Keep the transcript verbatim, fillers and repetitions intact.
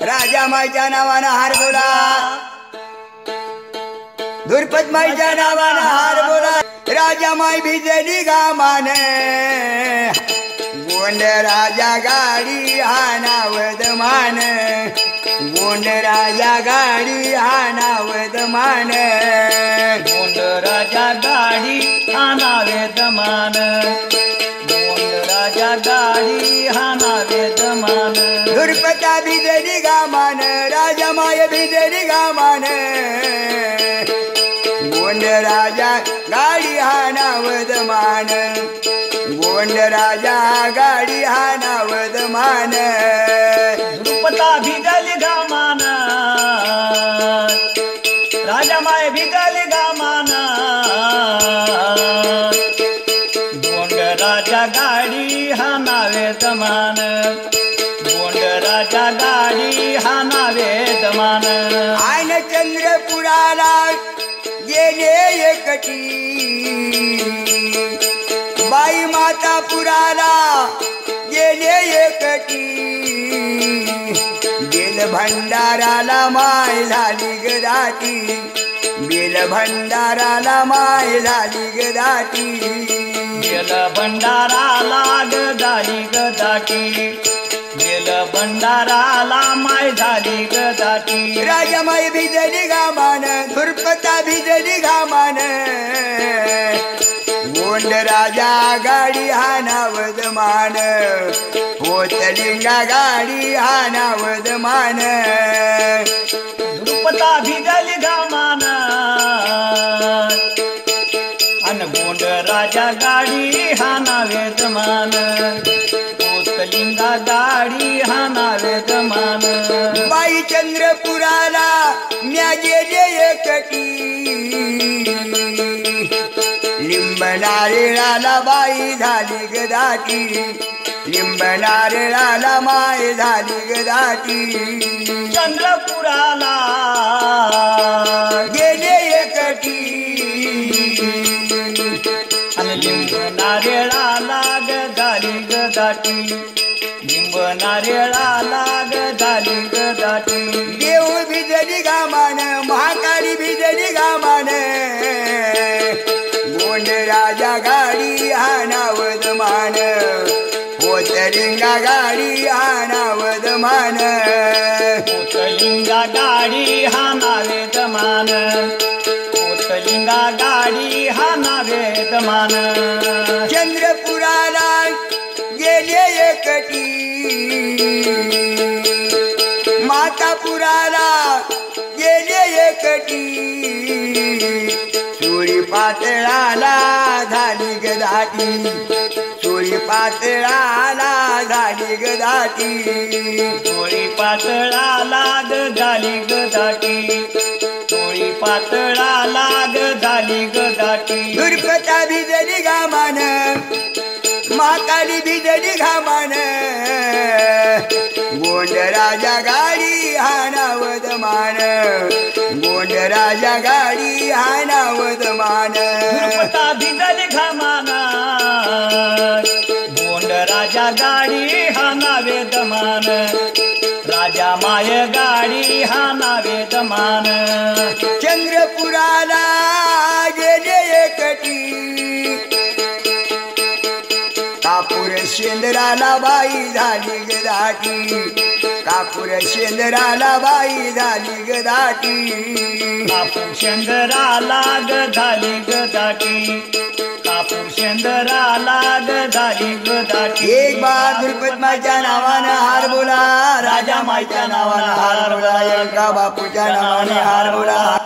राजा माईच्या नावानं हार बोला, धुरपत माईच्या नावानं हार बोला। राजा माई भिजली गामान, गोंड राजा गाडी हा नावद मान, गोंड राजा गाडी हा नावद मान, गोंड राजा गाडी हा नावेद मान, गोंड राजा गाडी हा नावेद मान। धुरपता भिजली गामान, राजा माय भिजली गामान, गोंड राजा गाडी हा नावद मान, गोंड राजा गाडी हा नावद मान। धुरपता भिजली गामान, राजा माय भिजली गामान, गोंड राजा गाडी हा नावेद मान, गोंड राजा गाडी हा नावेद मान। आन चंद्रपुराला गेले एकटी, बाई माता पुराला गेले एकटी, बेल भंडाराला माय झाली गदाटी, बेल भंडाराला माय झाली गदाटी, बेल भंडाराला गदाली गदाटी, बेल भंडाराला माय झाली गदाटी। राजा माय भिजली गामान, धुरपता भिजली गामान, गोंड राजा गाडी हा नावद मान, होतलिंगा गाडी हा नावद मान। धुरपता भिजली गामान, अन गोंड राजा गाडी हा नावेद मान, होतलिंगा गाडी हा नावेद मान। बाई चंद्रपुराला म्या गेले एकटी, लिंब नारळाला बाई झाली गदाटी, लिंब नारळाला माय झाली गदाटी, चंद्रपुराला गेले एकटी, आणि लिंब नारळाला गदाली गदाटी, लिंब नारळाला गदाली गदाटी। देव भिजली गामान, महाकाली भिजली गामान, गोंड राजा गाडी हा नावद मान, होतलिंगा गाडी हा नावद मान, होतलिंगा गाडी हा नावेद मान, होतलिंगा गाडी हा नावेद मान। चंद्रपुराला गेले एकटी, मातापुराला गेले एकटी, चोरी पातळाला झाली गदाटी, चोरी पातळाला झाली गदाटी, चोळी पातळाला गदाली गदाटी, चोळी पातळाला गदाली गदाटी। धुरपता भिजली गामान, महाकाली भिजली घामान, गोंड राजा गाडी हा नावद मान, गोंड राजा गाडी हा नावद मान। धुरपता भिजली घामान, गोंड राजा गाडी हा नावेद मान, राजा माय गाडी हा नावेद मान। चंद्रपुराला गेले एकटी, कापूर शेंदराला बाई झाली गदाटी, कापूर शेंदराला बाई झाली गदाटी, कापूर शेंदराला गदाली गदाटी, कापूर शेंदराला गदाली गदाटी। एक बार धुरपत माईच्या नावानं हार बोला, राजा माईच्या नावानं हार बोला, एका बापूच्या नावाने हार बोला।